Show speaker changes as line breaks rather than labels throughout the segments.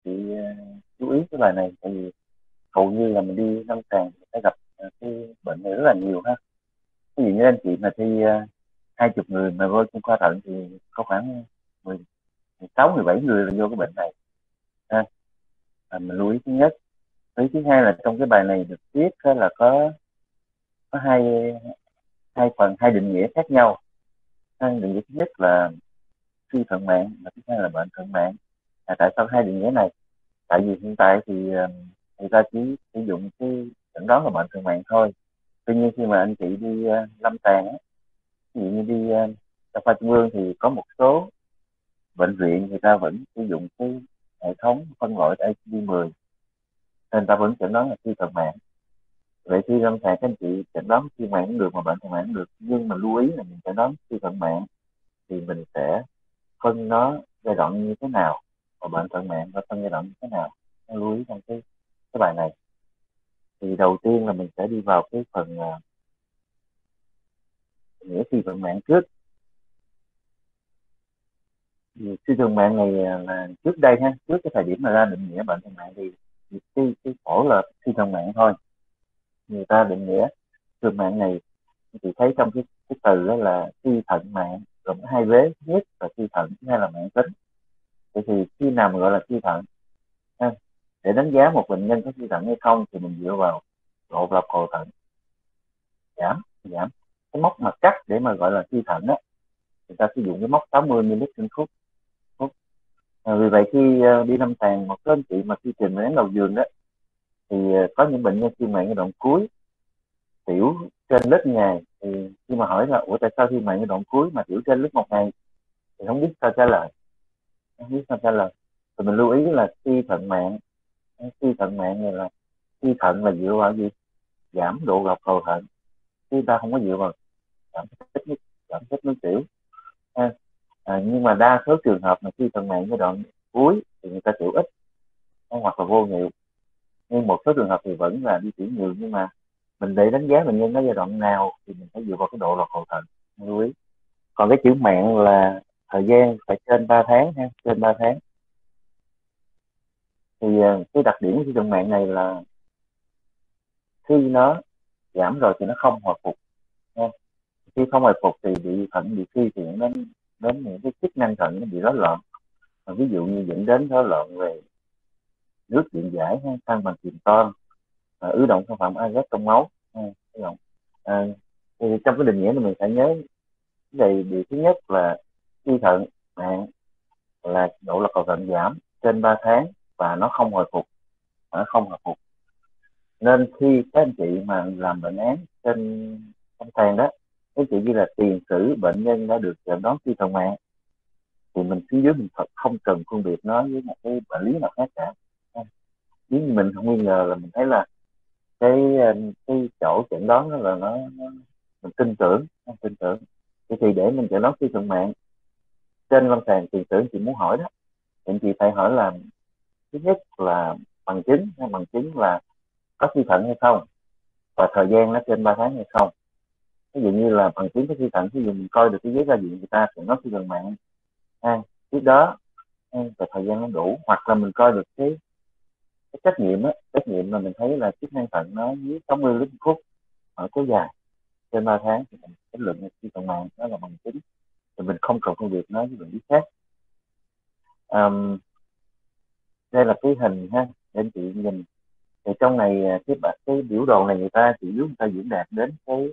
chị chú ý cái bài này, tại vì hầu như là mình đi lâm sàng sẽ gặp cái bệnh này rất là nhiều ha. Ví dụ như anh chị mà thi 20 người mà vô chuyên khoa thận thì có khoảng 10, 16, 17 người là vô cái bệnh này ha. Mình lưu ý thứ nhất. Lưu ý thứ hai là trong cái bài này được viết là có hai hai phần, hai định nghĩa khác nhau. Hai định nghĩa thứ nhất là suy thận mạng và thứ hai là bệnh thận mạng. Tại sao hai định nghĩa này? Tại vì hiện tại thì người ta chỉ sử dụng cái chẩn đoán là bệnh thận mạng thôi. Tuy nhiên khi mà anh chị đi lâm sàng á, ví dụ như đi đa khoa trung ương thì có một số bệnh viện người ta vẫn sử dụng cái hệ thống phân loại ICD-10, nên người ta vẫn chẩn đoán là suy thận mạng. Vậy khi lâm sàng các anh chị chẩn đoán suy mạng cũng được mà bệnh thận mạng cũng được, nhưng mà lưu ý là mình chẩn đoán suy thận mạng thì mình sẽ phân nó giai đoạn như thế nào, và bệnh thận mạng và phân giai đoạn như thế nào, nó lưu ý trong cái bài này. Thì đầu tiên là mình sẽ đi vào cái phần nghĩa suy thận mạng trước. Thì suy thận mạng này là trước đây ha, trước cái thời điểm mà ra định nghĩa bệnh thận mạng thì cái phổ là suy thận mạng thôi. Người ta định nghĩa suy thận mạng này thì thấy trong cái từ đó là suy thận mạng gồm có hai vế, thứ nhất là suy thận, thứ hai là mạng tính. Vậy thì khi nào mà gọi là suy thận ha? Để đánh giá một bệnh nhân có suy thận hay không thì mình dựa vào độ lọc cầu thận giảm cái mốc mà cắt để mà gọi là suy thận á, người ta sử dụng cái mốc 60 ml trên phút. Vì vậy khi đi lâm sàng một số anh chị mà khi trình đến đầu giường đó thì có những bệnh nhân suy mạng giai đoạn cuối tiểu trên lít ngày, thì khi mà hỏi là ủa tại sao suy mạng giai đoạn cuối mà tiểu trên lít một ngày thì không biết sao trả lời, thì mình lưu ý là suy thận mạng này là suy thận là dựa vào gì? Giảm độ lọc cầu thận, chứ ta không có dựa vào giảm tích nước tiểu ha. Nhưng mà đa số trường hợp mà suy thận mạng giai đoạn cuối thì người ta tiểu ít hoặc là vô nhiều, nhưng một số trường hợp thì vẫn là đi tiểu nhiều. Nhưng mà mình để đánh giá bệnh nhân ở giai đoạn nào thì mình phải dựa vào cái độ lọc cầu thận, lưu ý. Còn cái chữ mạng là thời gian phải trên 3 tháng ha, trên 3 tháng. Thì cái đặc điểm của suy thận mạng này là khi nó giảm rồi thì nó không hồi phục ha. Khi không hồi phục thì bị thận bị suy, thì đến những cái chức năng thận nó bị rối loạn, ví dụ như dẫn đến rối loạn về nước điện giải, tăng bằng kiềm toan, ứ động sản phẩm agat trong máu. À, thì trong cái định nghĩa này mình phải nhớ về điều thứ nhất là suy thận mạng là độ lọc cầu thận giảm trên 3 tháng và nó không hồi phục, nên khi các anh chị mà làm bệnh án trên sàn đó, các chị ghi là tiền sử bệnh nhân đã được chẩn đoán suy thận mạng, thì mình phía dưới mình không cần phân biệt nó với một cái bệnh lý nào khác cả. Nếu như mình không nghi ngờ là mình thấy là cái chỗ chẩn đoán đó là mình tin tưởng. Thì để mình chẩn đoán suy thận mạng trên lâm sàng, tiền sử chị muốn hỏi đó thì chị phải hỏi là thứ nhất là bằng chứng là có suy thận hay không, và thời gian nó trên 3 tháng hay không. Ví dụ như là bằng chứng có suy thận, ví dụ mình coi được cái giấy ra viện người ta thì nó suy thận mạng trước đó, và thời gian nó đủ, hoặc là mình coi được cái trách nhiệm mà mình thấy là chức năng thận nó dưới 60 lít phút ở kéo dài trên 3 tháng thì mình kết luận là suy thận mạng, đó là bằng chứng, thì mình không cần phân biệt nó với bệnh lý khác. Đây là cái hình ha, để anh chị nhìn. Thì trong này cái biểu đồ này người ta diễn đạt đến cái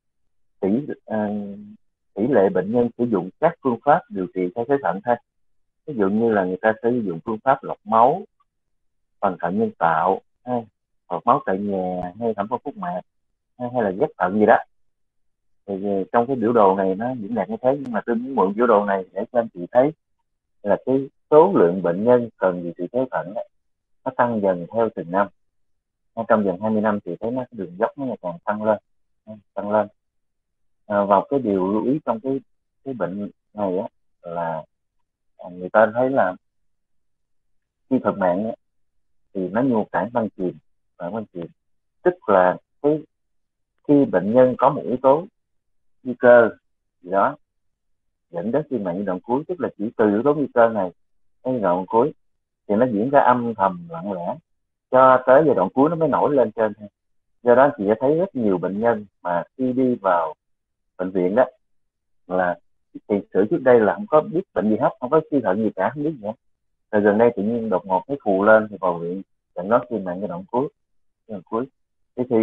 tỷ lệ bệnh nhân sử dụng các phương pháp điều trị thay thế thận ha. Ví dụ như là người ta sử dụng phương pháp lọc máu, bằng thận nhân tạo, hoặc máu tại nhà, hay thẩm phẫu phúc mạc, hay là ghép thận gì đó. Thì trong cái biểu đồ này nó diễn đạt như thế, nhưng mà tôi muốn mượn biểu đồ này để cho anh chị thấy là cái số lượng bệnh nhân cần điều trị thay thế thận nó tăng dần theo từng năm. Trong vòng 20 năm thì thấy nó đường dốc nó ngày càng tăng lên. Vào cái điều lưu ý trong cái bệnh này á, là người ta thấy là suy thận mạng thì nó như một cảng băng chìm, tức là khi bệnh nhân có một yếu tố nguy cơ gì đó dẫn đến suy mạng giai đoạn cuối, tức là chỉ từ yếu tố nguy cơ này đến giai đoạn cuối thì nó diễn ra âm thầm lặng lẽ cho tới giai đoạn cuối nó mới nổi lên trên thôi. Do đó chị sẽ thấy rất nhiều bệnh nhân mà khi đi vào bệnh viện đó là tiền sử trước đây là không có biết bệnh gì hết, không có suy thận gì cả, không biết gì hết, rồi gần đây tự nhiên đột ngột thấy phù lên thì vào viện chẳng nói suy mạng giai đoạn cuối, giai đoạn cuối. Thế thì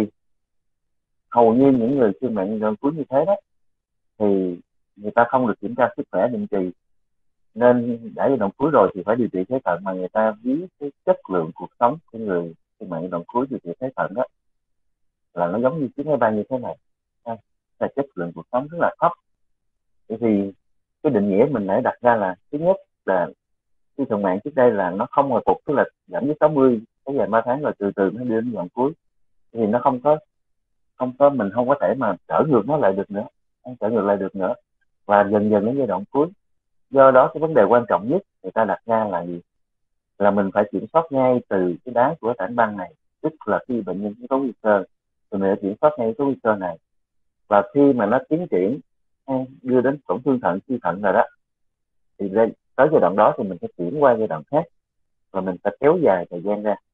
hầu như những người suy mạng giai đoạn cuối như thế đó thì người ta không được kiểm tra sức khỏe định kỳ, nên đã giai đoạn cuối rồi thì phải điều trị thế thận, mà người ta ví cái chất lượng cuộc sống của người suy mạng giai đoạn cuối điều trị thế thận đó là nó giống như chiếc máy bay như thế này. Là chất lượng cuộc sống rất là thấp. Bởi vì cái định nghĩa mình đã đặt ra là thứ nhất là suy thận mạng trước đây là nó không hồi phục, tức là giảm dưới 60 kéo dài 3 tháng rồi từ từ nó đi đến đoạn cuối, thì nó không có mình không có thể mà trở ngược nó lại được nữa, không trở ngược lại được nữa, và dần dần đến giai đoạn cuối. Do đó cái vấn đề quan trọng nhất người ta đặt ra là gì, là mình phải kiểm soát ngay từ cái đá của tảng băng này, tức là khi bệnh nhân có nguy cơ thì mình phải kiểm soát ngay cái nguy cơ này, và khi mà nó tiến triển đưa đến tổn thương thận, suy thận rồi đó, thì lên tới giai đoạn đó thì mình sẽ chuyển qua giai đoạn khác và mình sẽ kéo dài thời gian ra.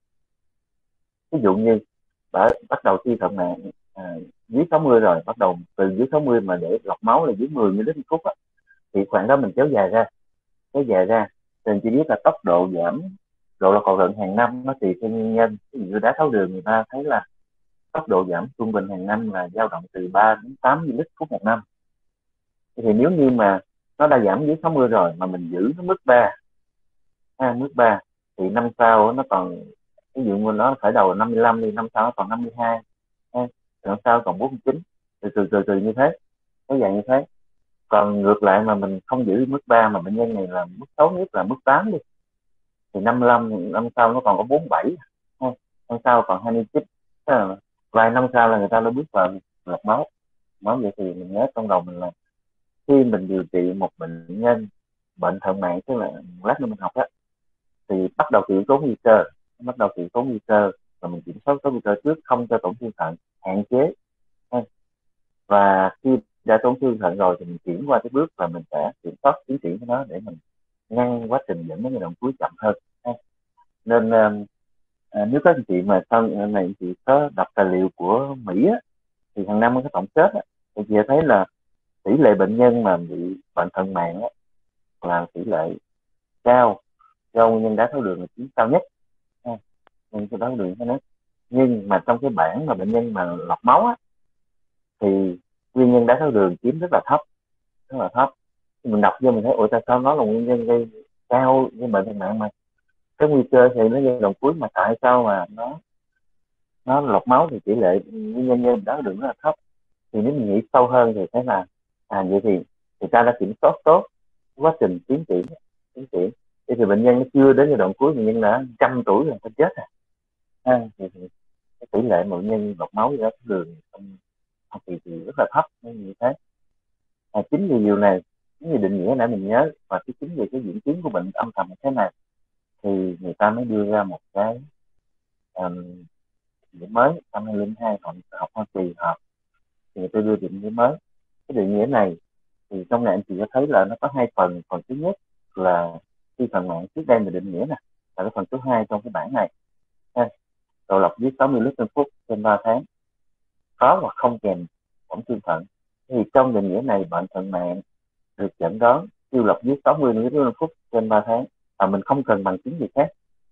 Ví dụ như bắt đầu suy thận mạng dưới 60 rồi, bắt đầu từ dưới 60 mà để lọc máu là dưới 10 ml phút á, thì khoảng đó mình kéo dài ra thì chỉ biết là tốc độ giảm độ là cầu lợn hàng năm nó tùy theo nguyên nhân. Ví dụ như đái tháo đường người ta thấy là tốc độ giảm trung bình hàng năm là dao động từ 3 đến 8 ml phút một năm. Thì nếu như mà nó đã giảm dưới 60 rồi mà mình giữ nó mức 3 thì năm sau nó còn, ví dụ như nó khởi đầu là 55 thì năm sau nó còn 52, năm sau còn 49, từ từ như thế, cái dạng như thế. Còn ngược lại mà mình không giữ mức 3 mà bệnh nhân này là mức xấu nhất là mức 8 đi, thì 55 năm sau nó còn có 47, năm sau còn 29, vài năm sau là người ta đã bước vào lọc máu. Vậy thì mình nhớ trong đầu mình là khi mình điều trị một bệnh nhân bệnh thận mạng, tức là lát nữa mình học đó, thì bắt đầu từ yếu tố nguy cơ và mình kiểm soát yếu tố nguy cơ trước, không cho tổn thương thận, hạn chế. Và khi đã tổn thương thận rồi thì mình chuyển qua cái bước là mình sẽ kiểm soát tiến triển của nó để mình ngăn quá trình dẫn đến giai đoạn cuối chậm hơn. Nên nếu các anh chị mà sau này anh chị có đọc tài liệu của Mỹ á, thì hàng năm cái tổng kết á, thì chị thấy là tỷ lệ bệnh nhân mà bị bệnh thận mạng á, là tỷ lệ cao do nguyên nhân đái tháo đường là chiếm cao nhất, nguyên nhân đái tháo đường nhất. Nhưng mà trong cái bảng mà bệnh nhân mà lọc máu á, thì nguyên nhân đái tháo đường chiếm rất là thấp. Thì mình đọc vô mình thấy ủa tại sao nó là nguyên nhân gây cao với bệnh thận mạng mà cái nguy cơ thì nó giai đoạn cuối, mà tại sao mà nó lọc máu thì tỷ lệ nguyên nhân đái tháo đường rất là thấp. Thì nếu mình nghĩ sâu hơn thì thấy là vậy thì người ta đã kiểm soát tốt quá trình tiến triển. Thì bệnh nhân nó chưa đến giai đoạn cuối, bệnh nhân đã 100 tuổi rồi ta chết thì cái tỷ lệ bệnh nhân lọc máu đái tháo đường thì rất là thấp như thế. Chính vì điều này, chính vì định nghĩa nãy mình nhớ, và chính vì cái diễn tiến của bệnh âm thầm như thế này thì người ta mới đưa ra một cái định nghĩa mới. Năm 2002 học Hoa Kỳ họp thì người ta đưa định nghĩa mới. Cái định nghĩa này thì trong này anh chị có thấy là nó có hai phần. Phần thứ nhất là khi phần mạng trước đây mình định nghĩa nè, và cái phần thứ hai trong cái bảng này, độ lọc dưới 60 lít trên phút trên 3 tháng, có hoặc không kèm tổn thương thận. Thì trong định nghĩa này bệnh thận mạng được chẩn đoán siêu lọc dưới 60 ml trên phút trên 3 tháng, và mình không cần bằng chứng gì khác,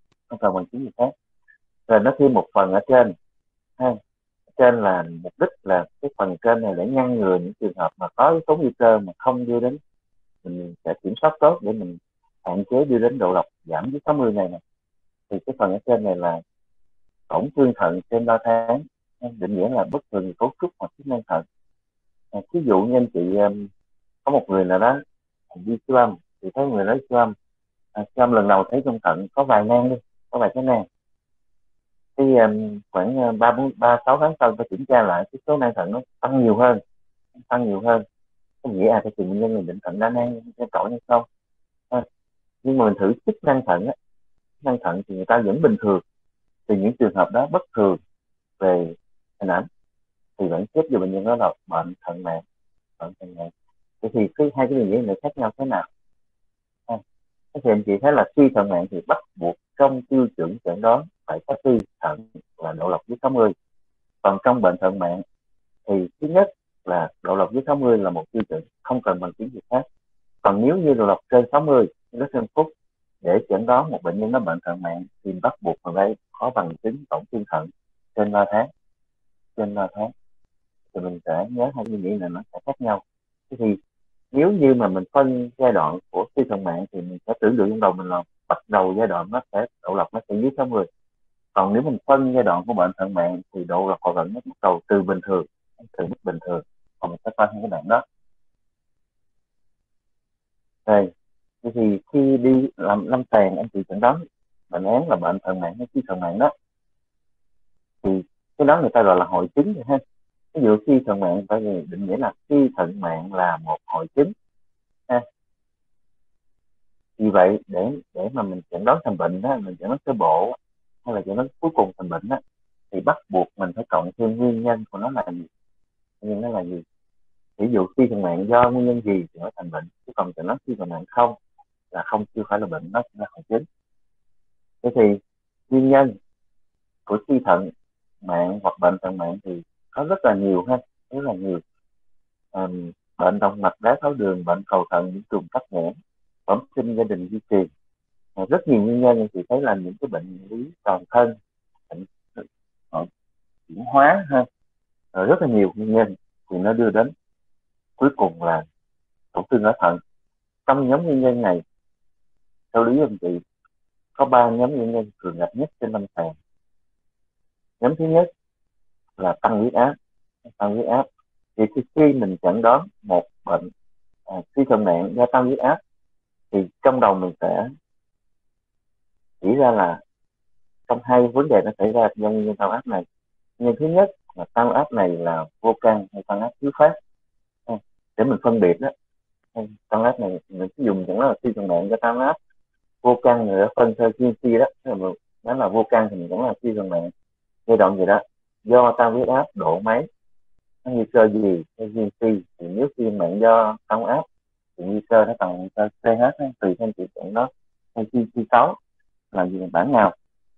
rồi nó thêm một phần ở trên trên là mục đích là cái phần trên này để ngăn ngừa những trường hợp mà có yếu tố nguy cơ mà không đưa đến, mình sẽ kiểm soát tốt để mình hạn chế đưa đến độ lọc giảm dưới 60 này. Thì cái phần ở trên này là tổn thương thận trên 3 tháng, định nghĩa là bất thường cấu trúc hoặc chức năng thận. Ví dụ như anh chị có một người nào đó đi siêu âm, thì thấy người đó siêu âm lần đầu thấy trong thận có vài cái nang. Thì khoảng 3-6 tháng sau ta kiểm tra lại cái số nang thận nó tăng nhiều hơn. Có nghĩa cái bệnh nhân mình định thận đa nang trội hay không. Nhưng mà mình thử chức năng thận thì người ta vẫn bình thường. Thì những trường hợp đó bất thường về hình ảnh thì vẫn xếp cho bệnh nhân đó là bệnh thận mạng. Thì hai cái định nghĩa này khác nhau thế nào? Thì anh chị thấy là suy thận mạng thì bắt buộc trong tiêu chuẩn chẩn đoán phải có suy thận là độ lọc dưới 60. Còn trong bệnh thận mạng thì thứ nhất là độ lọc dưới 60 là một tiêu chuẩn, không cần bằng chứng gì khác. Còn nếu như độ lọc trên 60 mg/phút để chẩn đoán một bệnh nhân có bệnh thận mạng thì bắt buộc phải đây có bằng chứng tổn thương thận trên 3 tháng. Thì mình sẽ nhớ hai suy nghĩ này nó sẽ khác nhau. Thế thì nếu như mà mình phân giai đoạn của suy thận mạng thì mình sẽ tưởng tượng trong đầu mình là bắt đầu giai đoạn nó sẽ độ lọc nó sẽ dưới 60. Còn nếu mình phân giai đoạn của bệnh thận mạng thì độ lọc cầu thận nó bắt đầu từ bình thường, từ mức bình thường, còn mình sẽ phân cái đoạn đó. Đây, thì khi đi làm lâm sàng anh chị chẩn đoán bệnh án là bệnh thận mạng hay suy thận mạng đó, thì cái đó người ta gọi là hội chứng rồi ha. Ví dụ suy thận mạng phải định nghĩa là suy thận mạng là một hội chứng ha. Vì vậy để mà mình chẩn đoán thành bệnh đó, mình chẩn đoán sơ bộ hay là chẩn đoán cuối cùng thành bệnh đó, thì bắt buộc mình phải cộng thêm nguyên nhân của nó là gì. Nguyên nhân nó là gì? Ví dụ suy thận mạng do nguyên nhân gì thì nó thành bệnh, chứ còn chẩn đoán suy thận mạng không là không, chưa phải là bệnh, nó là hội chứng. Thế thì nguyên nhân của suy thận mạng hoặc bệnh thận mạng thì có rất là nhiều ha, rất là nhiều. Bệnh động mạch, đái tháo đường, bệnh cầu thận, nhiễm trùng tắc nghẽn, bẩm sinh gia đình di truyền, rất nhiều nguyên nhân. Thì thấy là những cái bệnh lý toàn thân, bệnh chuyển hóa ha, rất là nhiều nguyên nhân thì nó đưa đến cuối cùng là tổn thương ở thận. Trong nhóm nguyên nhân này, theo lý anh chị, có 3 nhóm nguyên nhân thường gặp nhất trên lâm sàng. Nhóm thứ nhất là tăng huyết áp. Thì khi mình chẩn đoán một bệnh suy thận mạng do tăng huyết áp thì trong đầu mình sẽ chỉ ra là trong hai vấn đề nó xảy ra do nguyên nhân tăng áp này. Nguyên nhân thứ nhất là tăng áp này là vô căn hay tăng áp thứ phát, để mình phân biệt đó. Tăng áp này mình sử dụng chẳng là suy thận mạng do tăng áp, vô căn người đã phân theo GNC đó, nó là vô căn thì mình vẫn là suy thận mạng giai đoạn gì đó do tăng huyết áp, độ mấy, nó nguy cơ gì theo GNC. Thì nếu suy thận mạng do tăng áp thì nguy cơ nó bằng nguy cơ CH tùy theo chỉ chuẩn đó, hay GNC6 là gì bản nào.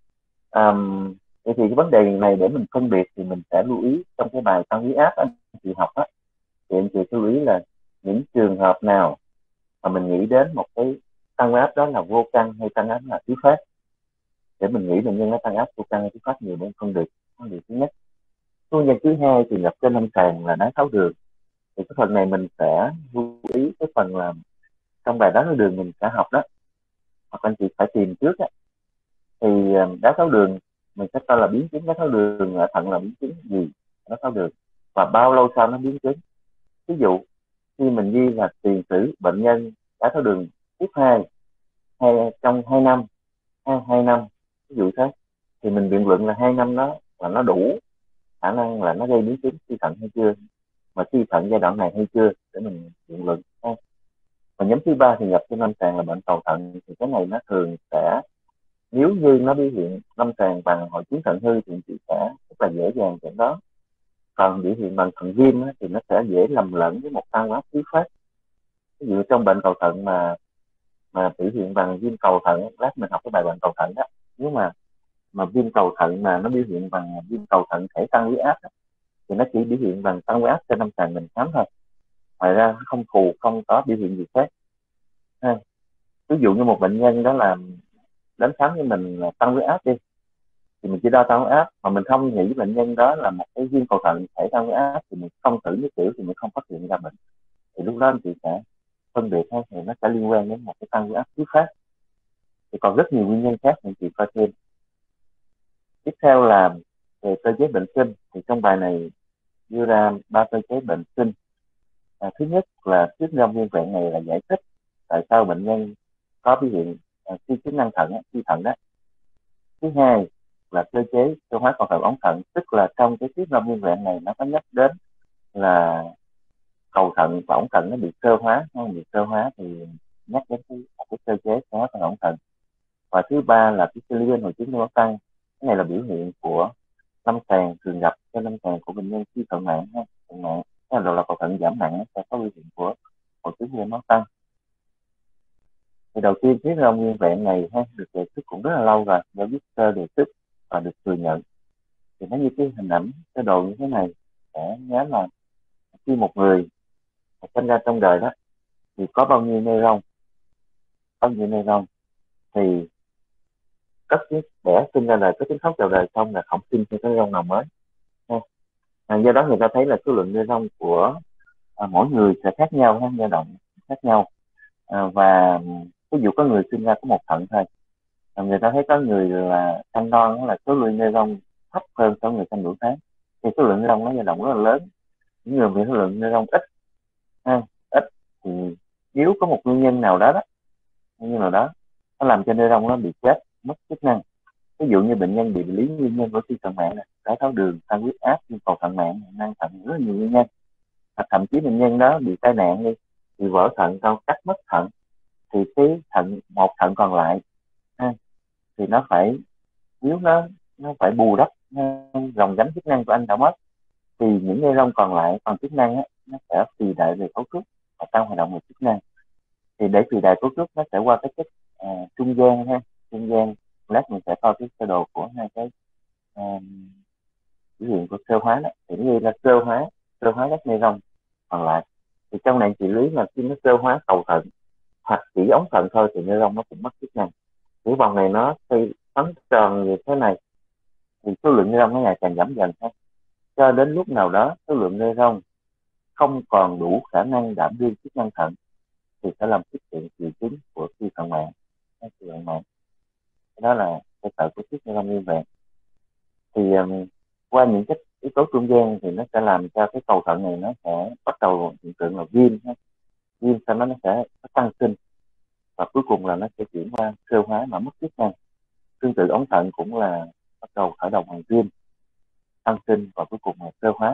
Vậy thì cái vấn đề này để mình phân biệt thì mình sẽ lưu ý trong cái bài tăng huyết áp anh chị học á, thì anh chị lưu ý là những trường hợp nào mà mình nghĩ đến một cái tăng áp đó là vô căn hay tăng áp là thứ phát, để mình nghĩ bệnh nhân nó tăng áp vô căn hay thứ phát nhiều để phân biệt. Vấn đề thứ nhất. Nguyên nhân thứ hai thì gặp trên lâm sàng là đái tháo đường. Thì cái phần này mình sẽ lưu ý cái phần là trong bài đái tháo đường mình sẽ học đó, hoặc anh chị phải tìm trước á, thì đái tháo đường mình sẽ coi là biến chứng đái tháo đường ở thận là biến chứng gì đái tháo đường và bao lâu sau nó biến chứng. Ví dụ khi mình ghi là tiền sử bệnh nhân đái tháo đường tiếp 2 hay trong 2 năm, 2 năm ví dụ thế, thì mình biện luận là 2 năm đó là nó đủ khả năng là nó gây biến chứng suy thận hay chưa, mà suy thận giai đoạn này hay chưa, để mình biện luận. Và nhóm thứ ba thì nhập trên lâm sàng là bệnh cầu thận. Thì cái này nó thường sẽ, nếu như nó biểu hiện lâm sàng bằng hội chứng thận hư thì chị sẽ rất là dễ dàng chẩn đoán. Còn biểu hiện bằng thận viêm thì nó sẽ dễ lầm lẫn với một tăng áp thứ phát. Ví dụ trong bệnh cầu thận mà biểu hiện bằng viêm cầu thận, lát mình học cái bài bệnh cầu thận đó, nếu mà viêm cầu thận mà nó biểu hiện bằng viêm cầu thận thể tăng huyết áp thì nó chỉ biểu hiện bằng tăng huyết áp trên lâm sàng mình khám thôi, ngoài ra không có biểu hiện gì khác. Ví dụ như một bệnh nhân đó là đến khám với mình là tăng huyết áp đi, thì mình chỉ đo tăng huyết áp mà mình không nghĩ bệnh nhân đó là một cái viêm cầu thận thể tăng huyết áp, thì mình không thử nước tiểu thì mình không phát hiện ra bệnh. Thì lúc đó anh chị sẽ phân biệt thì nó sẽ liên quan đến một cái tăng huyết áp thứ phát. Thì còn rất nhiều nguyên nhân khác anh chị coi thêm. Tiếp theo là về cơ chế bệnh sinh, thì trong bài này đưa ra 3 cơ chế bệnh sinh. Thứ nhất là thuyết năm nguyên vẹn này là giải thích tại sao bệnh nhân có biểu hiện suy chức năng thận, suy thận đó. Thứ hai là cơ chế tiêu hóa cầu thận ống thận, tức là trong cái thuyết năm nguyên vẹn này nó có nhắc đến là cầu thận và ống thận nó bị sơ hóa, không bị sơ hóa thì nhắc đến cái cơ chế tiêu hóa cầu ống thận. Và thứ ba là cái liên hội chứng máu tăng. Cái này là biểu hiện của lâm sàng thường gặp trên lâm sàng của bệnh nhân suy thận mạng thận mạng, cái là cầu thận giảm nặng sẽ có biểu hiện của hội chứng máu tăng. Thì đầu tiên chiếc rong nguyên vẹn này ha, được đề xuất cũng rất là lâu rồi, đã viết sơ đề xuất và được thừa nhận. Thì nó như cái hình ảnh sơ đồ như thế này, sẽ nhớ là khi một người sinh ra trong đời đó thì có bao nhiêu neuron thì cất tiếng đẻ sinh ra đời, có tiếng khóc chào đời xong là không sinh thêm cái neuron nào mới. Do đó người ta thấy là số lượng neuron của mỗi người sẽ khác nhau, dao động khác nhau. Và ví dụ có người sinh ra có một thận thôi, người ta thấy có người là sanh non là số lượng neuron thấp hơn so với người sanh đủ tháng, thì số lượng neuron nó dao động rất là lớn. Những người bị số lượng neuron ít ít thì nếu có một nguyên nhân nào đó nó làm cho neuron nó bị chết, mất chức năng. Ví dụ như bệnh nhân bị lý nguyên nhân của suy thận mạng này, đái tháo đường, tăng huyết áp, nhu cầu thận mạng, năng thận, rất là nhiều nguyên nhân. Hoặc thậm chí bệnh nhân đó bị tai nạn đi, bị vỡ thận, cao cắt mất thận, thì cái một thận còn lại thì nó phải, nếu nó phải bù đắp dòng gánh chức năng của anh đã mất, thì những neuron còn lại còn chức năng nó sẽ phì đại về cấu trúc và tăng hoạt động về chức năng. Thì để phì đại cấu trúc nó sẽ qua cái chất trung gian trung gian. Lát mình sẽ coi cái sơ đồ của hai cái biểu hiện của sơ hóa đó, thì như là sơ hóa các neuron còn lại. Thì trong này trị lý là khi nó sơ hóa cầu thận hoặc chỉ ống thận thôi thì neuron nó cũng mất chức năng. Cái vòng này nó xoay xoắn tròn như thế này thì số lượng neuron nó ngày càng giảm dần cho đến lúc nào đó số lượng neuron không còn đủ khả năng đảm đương chức năng thận thì sẽ làm xuất hiện triệu chứng của suy thận mạng. Đó là cơ sở của chiếc neuron nguyên vẹn. Thì qua những cái yếu tố trung gian thì nó sẽ làm cho cái cầu thận này nó sẽ bắt đầu hiện tượng là viêm sau đó nó sẽ tăng sinh, và cuối cùng là nó sẽ chuyển qua sơ hóa mà mất chức năng. Tương tự ống thận cũng là bắt đầu khởi động bằng viêm, tăng sinh và cuối cùng là sơ hóa.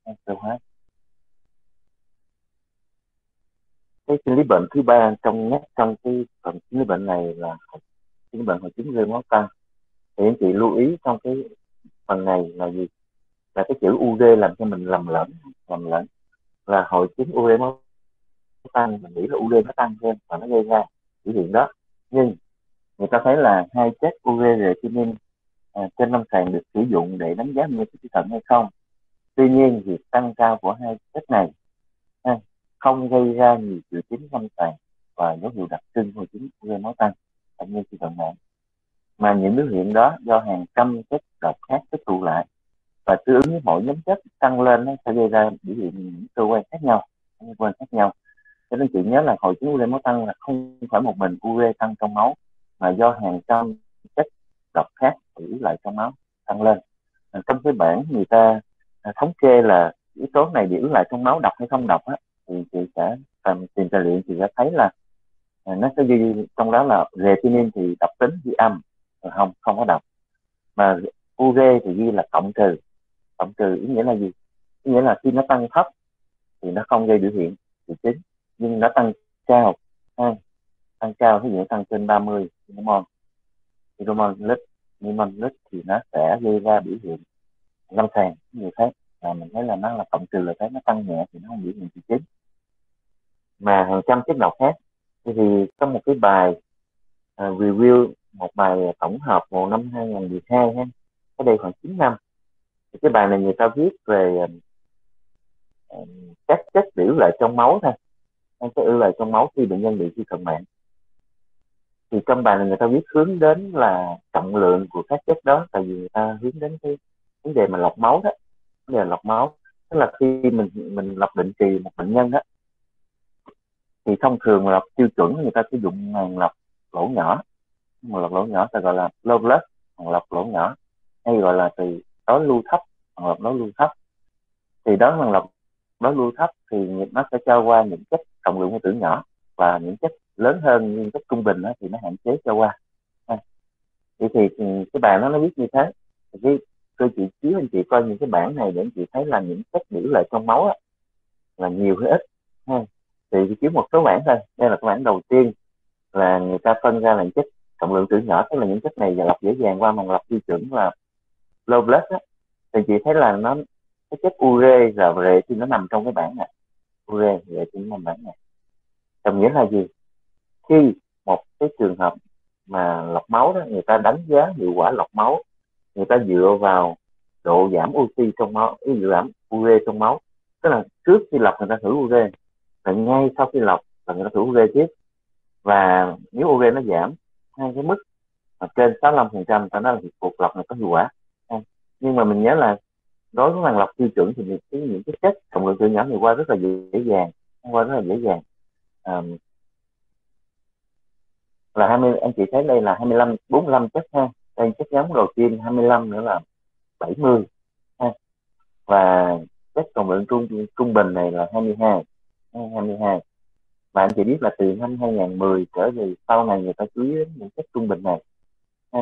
Cái sinh lý bệnh thứ ba trong cái phần sinh lý bệnh này là sinh lý bệnh hội chứng gây máu tăng. Thì anh chị lưu ý trong cái phần này là gì? Là cái chữ UG làm cho mình lầm lẫn là hội chứng UG máu tăng, mình nghĩ là UG nó tăng thêm và nó gây ra biểu hiện đó. Nhưng người ta thấy là hai chất UG-retinol trên lâm sàng được sử dụng để đánh giá nguyên suy thận hay không. Tuy nhiên việc tăng cao của hai chất này không gây ra nhiều triệu chứng lâm sàng và dấu hiệu đặc trưng của hội chứng UG máu tăng tại nguyên suy thận mạng, mà những biểu hiện đó do hàng trăm chất độc khác tích tụ lại và tương ứng với mỗi nhóm chất tăng lên, nó sẽ gây ra biểu hiện những cơ quan khác nhau. Cho nên chị nhớ là hội chứng UG máu tăng là không phải một mình UG tăng trong máu, mà do hàng trăm chất độc khác giữ lại trong máu tăng lên. Trong cái bảng người ta thống kê là yếu tố này giữ lại trong máu độc hay không độc thì chị sẽ tìm tài liệu, chị sẽ thấy là nó sẽ ghi trong đó là retinol thì độc tính ghi âm, không có độc, mà UG thì ghi là cộng trừ. Ý nghĩa là gì? Ý nghĩa là khi nó tăng thấp thì nó không gây biểu hiện triệu chứng, nhưng nó tăng cao ví dụ tăng trên 30 mmol thì nó sẽ gây ra biểu hiện lâm sàng như thế. Là mình thấy là nó là cộng trừ, là thấy nó tăng nhẹ thì nó không biểu hiện triệu chứng. Mà hàng trăm chất độc khác thì có một cái bài review, một bài tổng hợp vào năm 2012 cái đây khoảng 9 năm. Thì cái bài này người ta viết về các chất giữ lại trong máu thôi, các chất giữ lại trong máu khi bệnh nhân bị suy thận mạng. Thì trong bài này người ta viết hướng đến là trọng lượng của các chất đó, tại vì người ta hướng đến cái vấn đề mà lọc máu đó. Vấn đề lọc máu tức là khi mình lọc định kỳ một bệnh nhân đó, thì thông thường lọc tiêu chuẩn người ta sử dụng màng lọc lỗ nhỏ, mà lọc lỗ nhỏ ta gọi là low blood, màng lọc lỗ nhỏ, hay gọi là từ đối lưu thấp, màng lọc đối lưu thấp. Thì đó màng lọc đối lưu thấp thì nó sẽ cho qua những chất trọng lượng nguyên tử nhỏ, và những chất lớn hơn như chất trung bình đó, thì nó hạn chế cho qua. Thì cái bài nó viết như thế. Thì tôi chỉ chiếu anh chị coi những cái bảng này để anh chị thấy là những chất giữ lại trong máu là nhiều hay ít. Thì chỉ chiếu một số bảng thôi. Đây là cái bảng đầu tiên, là người ta phân ra là những chất trọng lượng tử nhỏ, tức là những chất này lọc dễ dàng qua màng lọc tiêu chuẩn là low blood á. Thì chị thấy là nó cái chất ure và rệ thì nó nằm trong cái bảng này, ure rệ thì nó nằm bảng này. Đồng nghĩa là gì? Khi một cái trường hợp mà lọc máu đó, người ta đánh giá hiệu quả lọc máu, người ta dựa vào độ giảm oxy trong máu, giảm ure trong máu. Tức là trước khi lọc người ta thử ure, và ngay sau khi lọc là người ta thử ure tiếp. Và nếu ure nó giảm hai cái mức mà trên 65%, ta nói là cuộc lọc này có hiệu quả. Nhưng mà mình nhớ là đối với màng lọc tiêu chuẩn thì những cái chất trọng lượng từ nhỏ thì qua rất là dễ dàng, qua rất là dễ dàng. Là 20, anh chị thấy đây là 25 45 chất ha. Đây chất nhóm đầu tiên 25 nữa là 70 ha. Và chất trọng lượng trung bình này là 22. Và anh chị biết là từ năm 2010 trở về sau này người ta chú ý đến những chất trung bình này ha.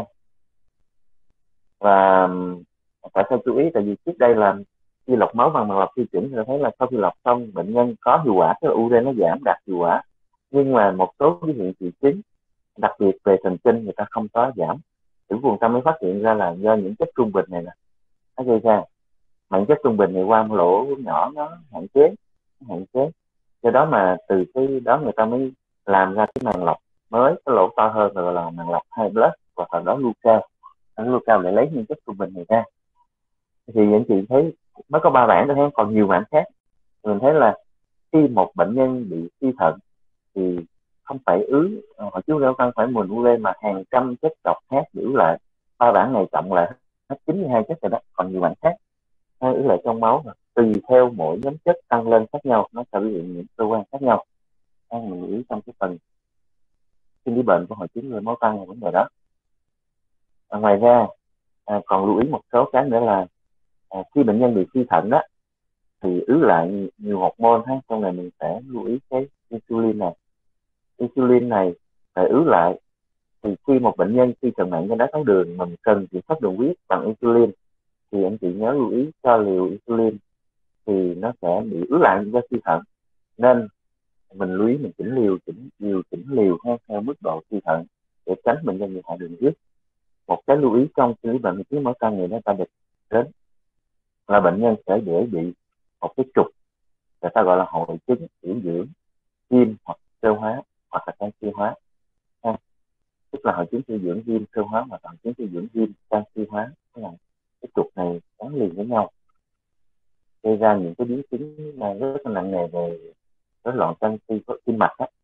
Và tại sao chú ý? Tại vì trước đây là khi lọc máu bằng màng lọc tiêu chuẩn thì thấy là sau khi lọc xong bệnh nhân có hiệu quả, tức là ure nó giảm đạt hiệu quả, nhưng mà một số cái hiện triệu chứng đặc biệt về thần kinh người ta không có giảm. Cuối cùng ta mới phát hiện ra là do những chất trung bình này nó gây ra. Mà những chất trung bình này qua một lỗ nhỏ nó hạn chế. Do đó mà từ cái đó người ta mới làm ra cái màng lọc mới, cái lỗ to hơn gọi là màng lọc high blood, hoặc là đó Luca để lấy những chất trung bình này ra. Thì anh chị thấy mới có 3 bảng thôi, còn nhiều bảng khác. Mình thấy là khi một bệnh nhân bị suy thận thì không phải hồi trước đâu không phải nguồn ure mà hàng trăm chất độc khác giữ lại. 3 bảng này cộng lại hết 92 chất rồi đó, còn nhiều bảng khác giữ lại trong máu, tùy theo mỗi nhóm chất tăng lên khác nhau, nó sẽ biểu hiện những cơ quan khác nhau. Mình lưu ý trong cái phần sinh lý bệnh của hội chứng người máu tăng là vấn đề đó. Ngoài ra còn lưu ý một số cái nữa là khi bệnh nhân bị suy thận đó thì ứ lại nhiều hormone ha. Trong này mình sẽ lưu ý cái insulin này phải ứ lại. Thì khi một bệnh nhân suy thận mạng do đái tháo đường mình cần kiểm soát đường huyết bằng insulin, thì anh chị nhớ lưu ý cho liều insulin thì nó sẽ bị ứ lại do suy thận, nên mình lưu ý mình chỉnh liều theo mức độ suy thận để tránh bệnh nhân bị hạ đường huyết. Một cái lưu ý trong xử lý bệnh hội chứng máu tăng người ta được đến là bệnh nhân sẽ dễ bị một cái trục, người ta gọi là hội chứng tiểu dưỡng viêm hoặc sơ hóa hoặc là canxi hóa. Tức là hội chứng tiểu dưỡng viêm sơ hóa hoặc hội chứng tiểu dưỡng viêm canxi hóa. Tức là cái trục này gắn liền với nhau, gây ra những cái biến chứng rất là nặng nề về rối loạn canxi tim mạch đó.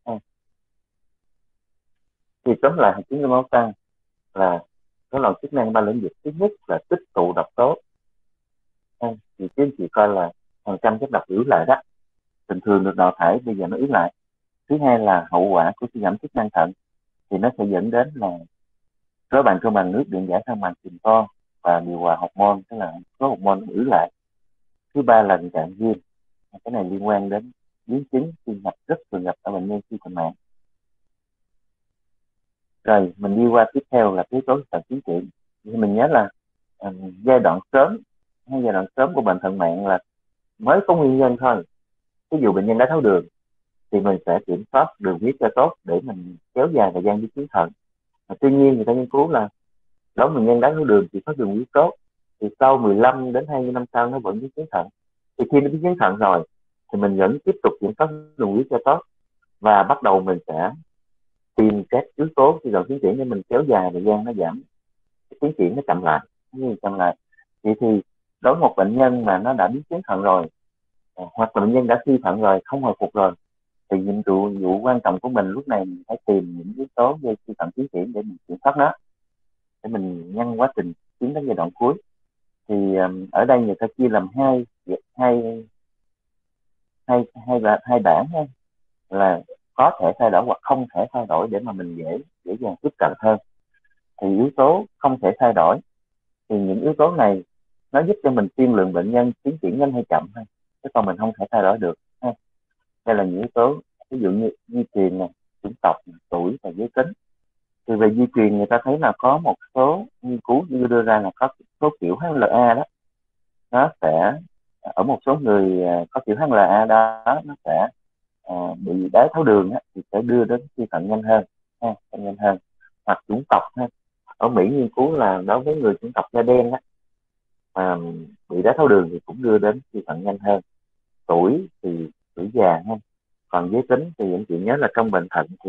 Thì tóm lại hội chứng máu tăng là rối loạn chức năng ba lĩnh vực. Thứ nhất là tích tụ độc tố. Thì chứ chị coi là hàng trăm chất độc ứ lại đó, bình thường được đào thải bây giờ nó ứ lại. Thứ hai là hậu quả của suy giảm chức năng thận, thì nó sẽ dẫn đến là rối loạn cân bằng nước điện giải sang màng phình to và điều hòa hormone, tức là số hormone ứ lại. Thứ ba là tình trạng viêm, cái này liên quan đến biến chứng tim mạch rất thường gặp ở bệnh nhân suy thận mạng. Rồi mình đi qua tiếp theo là yếu tố thận tiến triển. Thì mình nhớ là giai đoạn sớm của bệnh thận mạng là mới có nguyên nhân thôi. Ví dụ bệnh nhân đái tháo đường thì mình sẽ kiểm soát đường huyết cho tốt để mình kéo dài thời gian biến chứng thận. Tuy nhiên người ta nghiên cứu là đối với bệnh nhân đái tháo đường chỉ có đường huyết tốt thì sau 15 đến 20 năm sau nó vẫn biến chứng thận. Thì khi nó biến chứng thận rồi thì mình vẫn tiếp tục kiểm soát đường huyết cho tốt, và bắt đầu mình sẽ tìm các yếu tố khi đoạn tiến triển để mình kéo dài thời gian nó giảm, cái tiến triển nó chậm lại. Vậy thì đối với một bệnh nhân mà nó đã biến chứng thận rồi, hoặc là bệnh nhân đã suy thận rồi không hồi phục rồi, thì nhiệm vụ quan trọng của mình lúc này mình phải tìm những yếu tố gây suy thận tiến triển để mình kiểm soát nó, để mình ngăn quá trình tiến đến giai đoạn cuối. Thì ở đây người ta chia làm hai bảng là có thể thay đổi hoặc không thể thay đổi để mà mình dễ dàng tiếp cận hơn. Thì yếu tố không thể thay đổi thì những yếu tố này nó giúp cho mình tiên lượng bệnh nhân tiến triển nhanh hay chậm thôi, chứ còn mình không thể thay đổi được. Đây là những yếu tố ví dụ như di truyền này, chủng tộc, tuổi và giới tính. Thì về di truyền người ta thấy là có một số nghiên cứu đưa ra là có số kiểu HLA đó, nó sẽ ở một số người có kiểu HLA đó nó sẽ bị đái tháo đường thì sẽ đưa đến suy thận nhanh hơn. Hoặc chủng tộc ở Mỹ nghiên cứu là đối với người chủng tộc da đen mà bị đái tháo đường thì cũng đưa đến suy thận nhanh hơn. Tuổi thì tuổi già. Còn giới tính thì anh chị nhớ là trong bệnh thận thì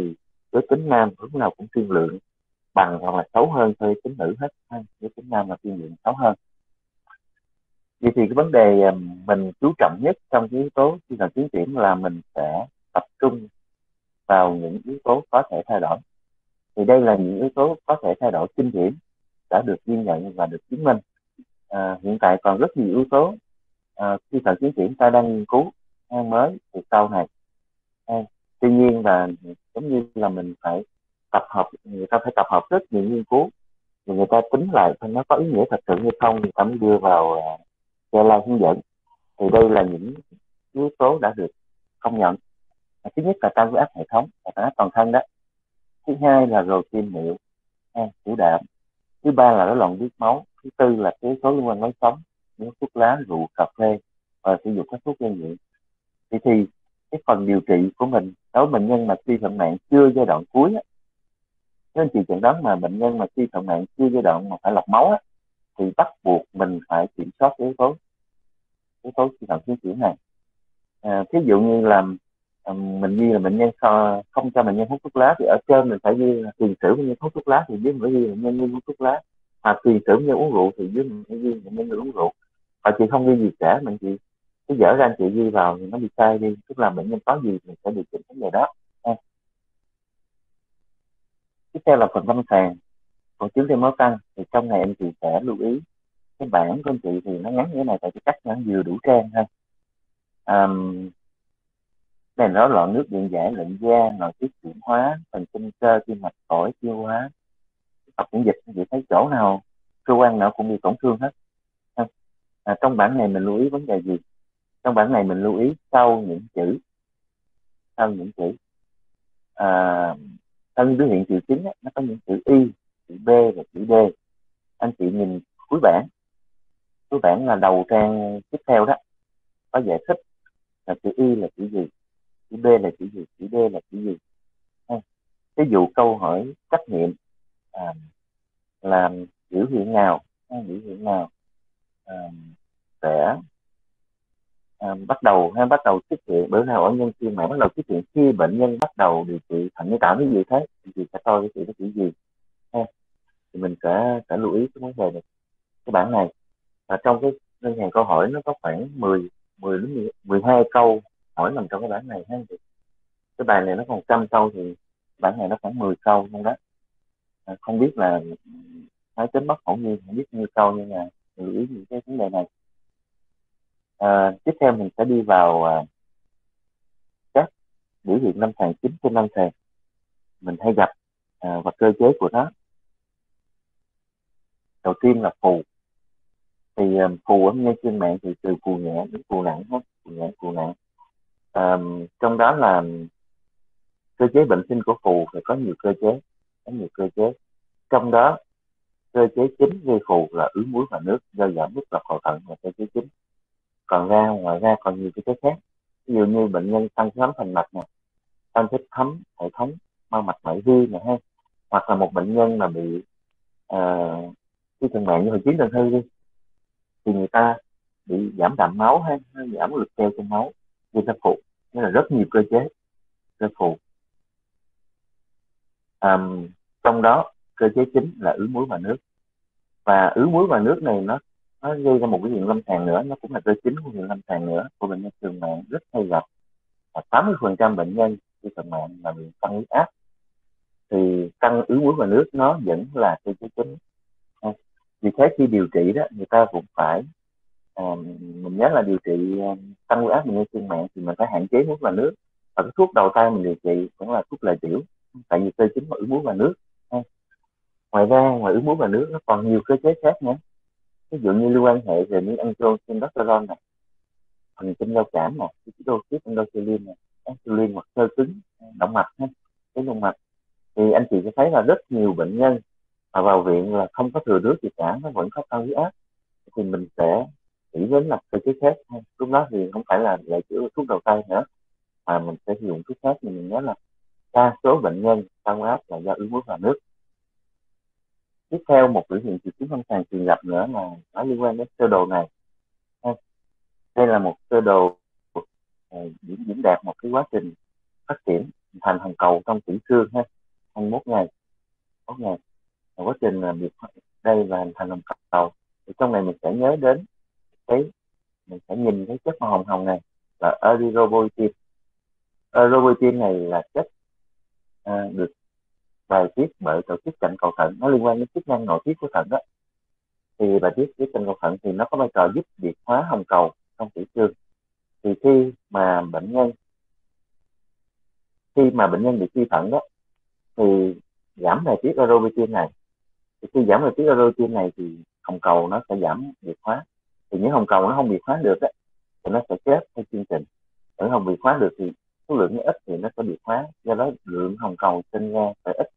giới tính nam lúc nào cũng tiên lượng bằng hoặc là xấu hơn giới tính nữ hết ha. Giới tính nam là tiên lượng xấu hơn. Vậy thì cái vấn đề mình chú trọng nhất trong cái yếu tố khi nào tiến triển là mình sẽ tập trung vào những yếu tố có thể thay đổi. Thì đây là những yếu tố có thể thay đổi kinh điển đã được ghi nhận và được chứng minh. Hiện tại còn rất nhiều yếu tố khi thời tiến triển ta đang nghiên cứu mới từ sau này. Tuy nhiên là giống như là mình phải tập hợp, người ta phải tập hợp rất nhiều nghiên cứu rồi người ta tính lại xem nó có ý nghĩa thật sự hay không, người ta mới đưa vào guideline hướng dẫn. Thì đây là những yếu tố đã được công nhận. Thứ nhất là tăng huyết áp hệ thống và tăng áp toàn thân đó. Thứ hai là protein niệu, tiểu đạm. Thứ ba là rối loạn huyết máu. Thứ tư là cái yếu tố liên quan lối sống, như thuốc lá, rượu, cà phê và sử dụng các thuốc gây nghiện. Thì cái phần điều trị của mình đối với bệnh nhân mà suy thận mạng chưa giai đoạn cuối á, nên chị chẩn đoán mà bệnh nhân mà suy thận mạng chưa giai đoạn mà phải lọc máu á, thì bắt buộc mình phải kiểm soát yếu tố suy thận tiến triển này. Thí dụ như là mình ghi là bệnh nhân không cho bệnh nhân hút thuốc lá, thì ở trên mình phải ghi là tiền sử bệnh nhân hút thuốc lá, thì dưới mình phải ghi bệnh nhân ngưng hút thuốc lá. Mà tiền sử bệnh nhân uống rượu thì dưới mình phải ghi bệnh nhân ngưng uống rượu. Và chị không ghi gì cả, mình chỉ cứ dở ra anh chị ghi vào thì nó bị sai đi, tức là bệnh nhân có gì mình sẽ điều chỉnh vấn đề đó. Tiếp theo là phần lâm sàng của chứng thêm máu tăng. Thì trong này anh chị sẽ lưu ý cái bảng của anh chị thì nó ngắn như thế này, tại cái cách nó vừa đủ trang ha. Đây là rối loạn nước điện giải, lệnh da, nội tiết chuyển hóa, thần kinh cơ, tim mạch, phổi, tiêu hóa, tập miễn dịch. Chị thấy chỗ nào, cơ quan nào cũng bị tổn thương hết. Trong bảng này mình lưu ý vấn đề gì? Trong bảng này mình lưu ý sau những chữ sau những biểu hiện triệu chứng nó có những chữ Y, chữ B và chữ D. Anh chị nhìn cuối bảng là đầu trang tiếp theo đó, có giải thích là chữ Y là chữ gì, chữ B là chữ gì, chữ D là chữ gì. Ví dụ câu hỏi trắc nghiệm là biểu hiện nào sẽ bắt đầu xuất hiện, bữa nào ở nhân viên mà bắt đầu xuất hiện khi bệnh nhân bắt đầu điều trị thận nhân tạo, cái gì thế thì sẽ coi cái chữ đó chữ gì. Thì mình sẽ lưu ý cái vấn đề này, cái bảng này. Và trong cái ngân hàng câu hỏi nó có khoảng 10 đến 12 câu hỏi nằm trong cái bảng này ha. Cái bài này nó còn 100 câu thì bảng này nó khoảng 10 câu trong đó. Không biết là nói tính mất ngẫu nhiên, không biết nhiêu câu, nhưng mà lưu ý những cái vấn đề này. Tiếp theo mình sẽ đi vào các biểu hiện lâm sàng chính trên lâm sàng mình hay gặp và cơ chế của nó. Đầu tiên là phù. Thì phù ở ngay trên mạng thì từ phù nhẹ đến phù nặng ha, phù nặng. Trong đó là cơ chế bệnh sinh của phù thì có nhiều cơ chế. Trong đó cơ chế chính gây phù là ứ muối và nước do giảm mức lọc cầu thận là cơ chế chính. Còn ngoài ra còn nhiều cơ chế khác, ví dụ như bệnh nhân tăng thấm thành mạch nè, tăng thích thấm hệ thống mau mạch ngoại vi nè ha, hoặc là một bệnh nhân mà bị suy thận mạng như hồi chiến ung thư đi, thì người ta bị giảm đạm máu hay giảm lực keo trong máu, gây ra phù. Nên là rất nhiều cơ chế gây phù. Trong đó cơ chế chính là ứ muối và nước. Và ứ muối và nước này nó gây ra một cái hiện lâm sàng nữa, nó cũng là cơ chính của hiện lâm sàng nữa của bệnh nhân thường mạng rất hay gặp. Và 80% bệnh nhân suy thận mạng là bị tăng huyết áp, thì tăng ứ muối và nước nó vẫn là cơ chế chính. Vì thế khi điều trị đó, người ta cũng phải mình nhớ là điều trị tăng huyết áp bệnh nhân suy thận mạng thì mình phải hạn chế muối và nước. Và cái thuốc đầu tay mình điều trị cũng là thuốc lợi tiểu, tại vì cơ chính là ứ muối và nước. Ngoài ra, ngoài ứ muối và nước nó còn nhiều cơ chế khác nữa. Ví dụ như lưu quan hệ về những androstenedione này, thần kinh giao cảm này, oxytocin, endothelin này, insulin hoặc xơ cứng động mạch ha, cái động mạch. Thì anh chị sẽ thấy là rất nhiều bệnh nhân mà vào viện là không có thừa nước gì cả, nó vẫn có tăng huyết áp. Thì mình sẽ nghĩ đến là cơ chế khác. Lúc đó thì không phải là lại chữa thuốc đầu tay nữa, mà mình sẽ sử dụng thuốc khác. Thì mình nhớ là đa số bệnh nhân tăng huyết áp là do ứ muối và nước. Tiếp theo một biểu hiện triệu chứng lâm sàng thường gặp nữa mà nó liên quan đến sơ đồ này. Đây là một sơ đồ diễn đạt một cái quá trình phát triển thành hồng cầu trong tủy xương ha. 21 ngày, 21 ngày. Quá trình biệt đây là hình thành hồng cầu. Thì trong này mình sẽ nhớ đến cái, mình sẽ nhìn cái chất màu hồng hồng này là erythropoietin. Erythropoietin này là chất được bài tiết bởi tổ chức cạnh cầu thận, nó liên quan đến chức năng nội tiết của thận đó. Thì bài tiết của cạnh cầu thận thì nó có vai trò giúp biệt hóa hồng cầu trong tiểu xương. Thì khi mà bệnh nhân bị suy thận đó thì giảm bài tiết erythropoietin này. Thì khi giảm bài tiết erythropoietin này thì hồng cầu nó sẽ giảm biệt hóa. Thì những hồng cầu nó không biệt hóa được đó, thì nó sẽ chết theo chương trình. Ở không biệt hóa được thì số lượng nó ít thì nó sẽ biệt hóa, do đó lượng hồng cầu sinh ra sẽ ít,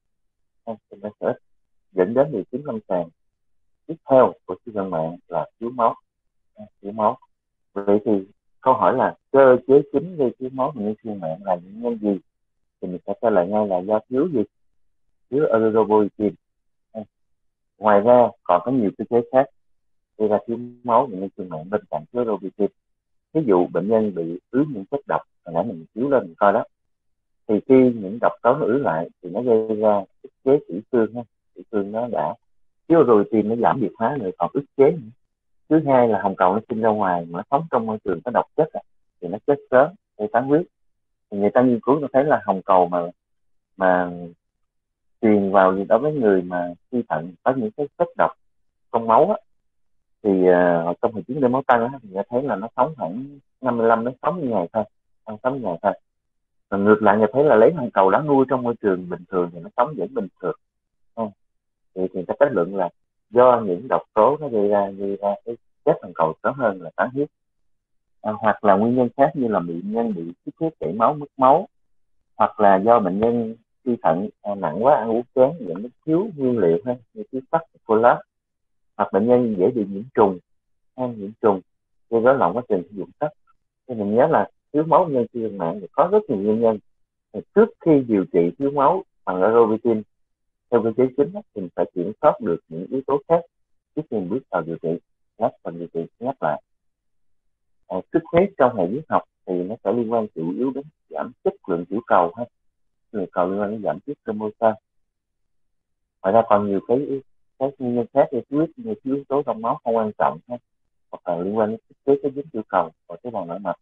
dẫn đến triệu chứng lâm sàng tiếp theo của suy thận mạng là thiếu máu. Vậy thì câu hỏi là cơ chế chính gây thiếu máu bệnh nhân suy thận mạng là những nguyên nhân gì? Thì mình sẽ trả lời ngay là do thiếu gì? Thiếu erythropoietin. Ngoài ra còn có nhiều cơ chế khác gây ra thiếu máu bệnh nhân suy thận mạng bên cạnh thiếu erythropoietin. Ví dụ bệnh nhân bị ứ những chất độc, hồi nãy mình chiếu lên mình coi đó, thì khi những độc tố nó ứ lại thì nó gây ra ức chế chỉ xương. Chỉ xương nó đã thiếu erythropoietin, nó giảm biệt hóa rồi còn ức chế nữa. Thứ hai là hồng cầu nó sinh ra ngoài mà nó sống trong môi trường có độc chất thì nó chết sớm, gây tán huyết. Thì người ta nghiên cứu nó thấy là hồng cầu mà truyền vào đối với người mà suy thận có những cái chất độc trong máu á, thì trong hội chứng máu tăng á, thì người ta thấy là nó sống khoảng 55 đến 60 ngày thôi, 60 ngày thôi. Còn ngược lại người thấy là lấy hồng cầu đã nuôi trong môi trường bình thường thì nó sống vẫn bình thường. Thì người ta kết luận là do những độc tố nó gây ra cái chết hồng cầu sớm hơn là tán huyết. Hoặc là nguyên nhân khác như là bệnh nhân bị xuất huyết chảy máu, mất máu, hoặc là do bệnh nhân suy thận nặng quá, ăn uống kém dẫn đến thiếu nguyên liệu như thiếu sắt, folate, hoặc bệnh nhân dễ bị nhiễm trùng, gây rối loạn quá trình sử dụng sắt. Thì mình nhớ là thiếu máu nhân suy thận mạng thì có rất nhiều nguyên nhân. Thì trước khi điều trị thiếu máu bằng erythropoietin theo cơ chế chính thì mình phải kiểm soát được những yếu tố khác trước khi mình bước vào điều trị. Nhắc lại xuất huyết trong hệ huyết học thì nó sẽ liên quan chủ yếu đến giảm chất lượng tiểu cầu tiểu cầu liên quan đến giảm tiết chromosomal. Ngoài ra còn nhiều cái nguyên nhân khác như huyết, như yếu tố trong máu không quan trọng hoặc là liên quan đến thiết kế cái dính tiểu cầu và tế bào nội mạch.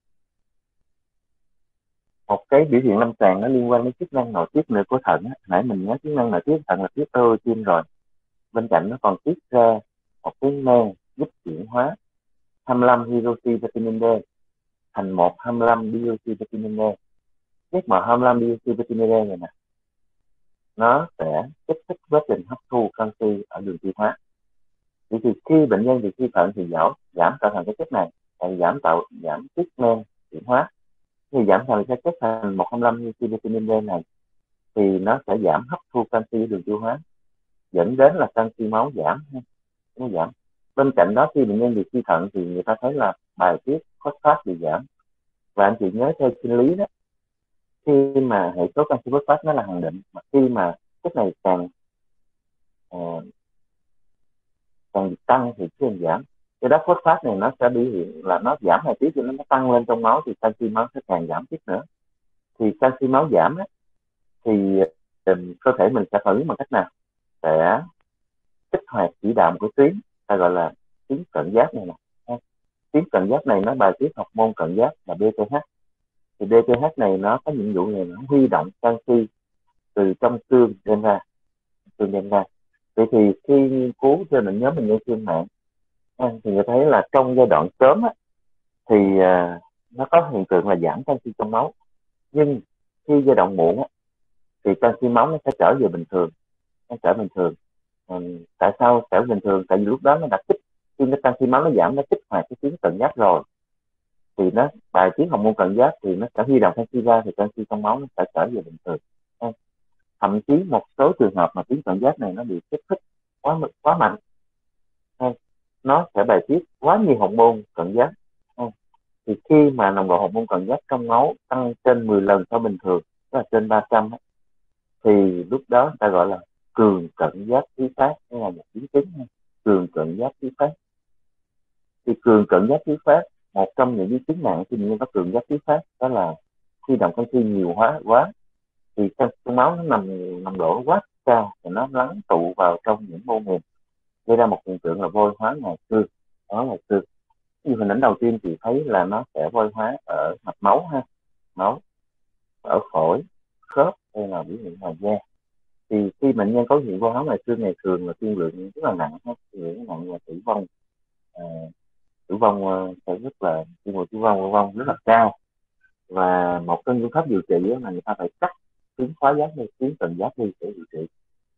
Một cái biểu hiện lâm sàng nó liên quan đến chức năng nội tiết nữa của thận. Nãy mình nhớ chức năng nội tiết thận là tiết erythropoietin rồi, bên cạnh nó còn tiết ra một cái men giúp chuyển hóa 25 hydroxyvitamin D thành 1,25 dioxyvitamin D. Chất mà 25 dioxyvitamin D này nè, nó sẽ kích thích quá trình hấp thu canxi ở đường tiêu hóa. Thì khi bệnh nhân bị suy thận thì giảm tạo thành cái chất này, giảm tiết men chuyển hóa. Khi giảm thành cái chất thành 1,25 dioxyvitamin D này thì nó sẽ giảm hấp thu canxi ở đường tiêu hóa, dẫn đến là canxi máu giảm. Bên cạnh đó khi bệnh nhân bị suy thận thì người ta thấy là bài tiết phosphate bị giảm. Và anh chị nhớ theo sinh lý đó, khi mà hệ số canxi phosphate nó là hằng định, mà khi mà chất này càng tăng thì càng giảm. Cái đó phosphate này nó sẽ biểu hiện là nó giảm bài tiết cho nó tăng lên trong máu thì canxi máu sẽ càng giảm tiếp nữa. Thì canxi máu giảm đó, thì cơ thể mình sẽ phản ứng bằng cách nào? Sẽ kích hoạt chỉ đạo một cái tuyến ta gọi là tuyến cận giáp này nè. Tuyến cận giáp này nó bài tiết hormone cận giáp là DPH. Thì DPH này nó có nhiệm vụ này, nó huy động canxi từ trong xương đem ra. Vậy thì khi nghiên cứu cho mình nhóm bệnh nhân suy thận mạng thì người thấy là trong giai đoạn sớm thì nó có hiện tượng là giảm canxi trong máu, nhưng khi giai đoạn muộn thì canxi máu nó sẽ trở về bình thường. Tại sao trở bình thường? Tại vì lúc đó nó đã khi nó canxi máu nó giảm, nó kích hoạt cái tuyến cận giáp rồi, thì nó bài tiết hormone cận giáp thì nó sẽ huy động canxi ra, thì canxi trong máu nó sẽ trở về bình thường. Thậm chí một số trường hợp mà tuyến cận giáp này nó bị kích thích quá mạnh, nó sẽ bài tiết quá nhiều hormone cận giáp. Thì khi mà nồng độ hormone cận giáp trong máu tăng trên 10 lần so bình thường, tức là trên 300, thì lúc đó ta gọi là cường cận giáp thứ phát. Đây là một biến chứng cường cận giáp thứ phát. Thì cường cận giáp thứ phát, một trong những biến chứng nặng khi bệnh nhân có cường giáp thứ phát đó là khi động canxi nhiều quá, thì trong máu nó nồng độ quá cao thì nó lắng tụ vào trong những mô mềm, gây ra một hiện tượng là vôi hóa ngoài xương. Đó là xương. Như hình ảnh đầu tiên thì thấy là nó sẽ vôi hóa ở mạch máu ha, máu, ở phổi, khớp hay là biểu hiện ngoài da. Thì khi bệnh nhân có hiện vô hóa ngoài xương này thường là tiên lượng rất là nặng, tiên lượng nặng và tử vong, à, tử vong sẽ rất là tiên lượng tử vong rất là cao. Và một trong những pháp điều trị là người ta phải cắt tuyến khóa giác đi, tuyến tận giác đi để điều trị.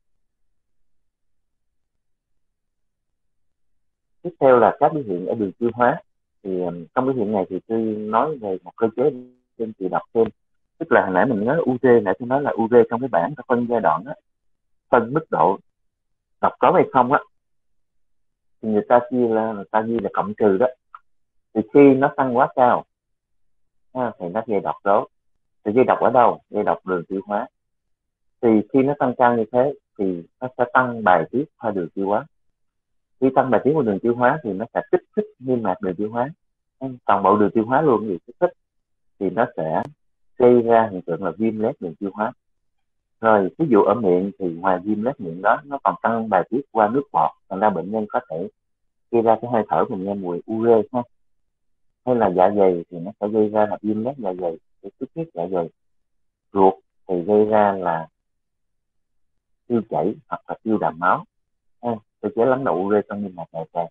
Tiếp theo là các biểu hiện ở đường tiêu hóa. Thì trong biểu hiện này thì tôi nói về một cơ chế trên chị đọc thêm. Tức là hồi nãy mình nói UV, nãy tôi nói là UV trong cái bảng ta phân giai đoạn á, phân mức độ độc tố hay không á, thì người ta chia là người ta ghi là cộng trừ đó. Thì khi nó tăng quá cao thì nó gây độc tố. Thì gây độc ở đâu? Gây độc đường tiêu hóa. Thì khi nó tăng cao như thế thì nó sẽ tăng bài tiết qua đường tiêu hóa. Khi tăng bài tiết qua đường tiêu hóa thì nó sẽ kích thích niêm mạc đường tiêu hóa, toàn bộ đường tiêu hóa luôn, thì kích thích thì nó sẽ gây ra hiện tượng là viêm loét đường tiêu hóa. Rồi ví dụ ở miệng thì ngoài viêm loét miệng đó nó còn tăng bài tiết qua nước bọt, thành ra bệnh nhân có thể gây ra cái hơi thở mình nghe mùi ure ha. Hay là dạ dày thì nó sẽ gây ra là viêm loét dạ dày, xuất huyết dạ dày. Ruột thì gây ra là tiêu chảy hoặc là tiêu đàm máu, cơ chế lắng động ure trong niêm mạc đại tràng.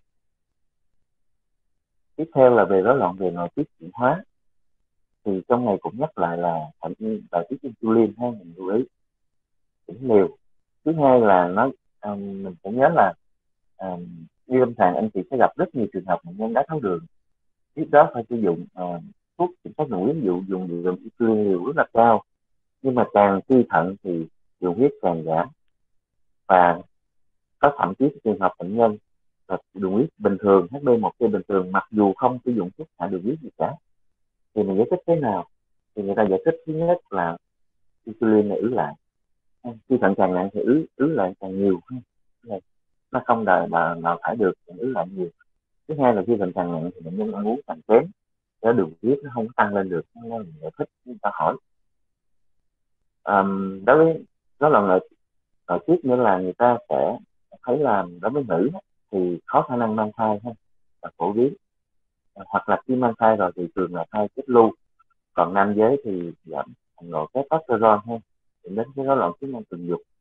Tiếp theo là về rối loạn về nội tiết chuyển hóa. Thì trong này cũng nhắc lại là bài tiết insulin ha, mình lưu ý cũng liều. Thứ hai là nó mình phải nhớ là đi lâm sàng anh chị sẽ gặp rất nhiều trường hợp bệnh nhân đái tháo đường, trước đó phải sử dụng thuốc kiểm soát đường huyết, ví dụ dùng insulin liều rất là cao, nhưng mà càng suy thận thì đường huyết càng giảm. Và có thậm chí trường hợp bệnh nhân là đường huyết bình thường, HbA1c bình thường, mặc dù không sử dụng thuốc hạ đường huyết gì cả. Thì mình giải thích thế nào? Thì người ta giải thích thứ nhất là insulin này ứ lại, khi thận càng nặng thì ứ lại càng nhiều, nó không đào thải được, ứ lại nhiều. Thứ hai là khi thận càng nặng thì bệnh nhân ăn uống càng kém, để đường huyết nó không tăng lên được. Nên mình giải thích, người ta hỏi đối với đó là nội tiết nữa là người ta sẽ thấy là đối với nữ thì có khả năng mang thai ha, là phổ biến. Hoặc là khi mang thai rồi thì thường là thai kết lưu. Còn nam giới thì giảm nồng độ testosterone ha, dẫn đến cái rối loạn chức năng tình dục.